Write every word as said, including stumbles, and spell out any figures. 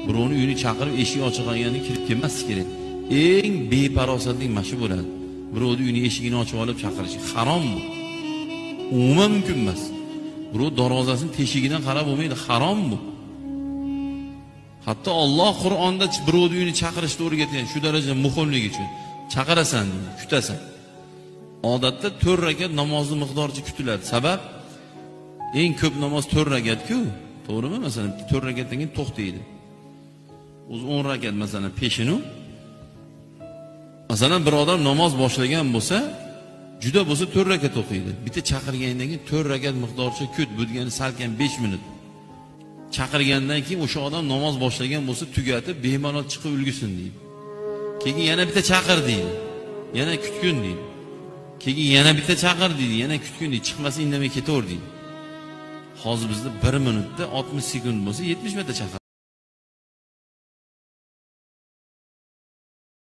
birovni uyini chaqirib eshik ochiq qolganda kirib kelmaslik kerak. Eng beparosatlik mana shu bo'ladi. Birovni uyini eshigini ochib olib chaqirish harom bu. Umuman mumkin emas. Birov darvozasini teshigidan qarab bo'lmaydi, harom bu. Hatto Alloh Qur'onda birovni uyini chaqirishni o'rgatgan, shu darajada muhimligi uchun. Chaqirasan, kutasan. Odatda to'rt rakat namozni miqdoricha kutiladi. Sabab eng ko'p namoz to'rt rakat-ku. To'g'rimi? Masalan, to'rt rakatdan keyin to'xtaydi. O'zi o'n rakat masalan peshinu. Masalan, bir odam namoz boshlagan bo'lsa, juda bo'lsa to'rt rakat o'qiydi. Bitta chaqirgandan keyin to'rt rakat miqdoricha kut, bu degani salkam besh minut. Chaqirgandan keyin o'sha odam namoz boshlagan bo'lsa, tugatib, bemalol chiqib ulgusin deydi. Keyin yana bitta chaqir deydi. Yana kutgun deydi. Keyin yana bitta chaqir deydi, yana kutgun deydi. Chiqmasa indamay ketaver deydi. Hozir bizda bir minutda oltmish sekund bo'lsa, yetmish marta chaqir.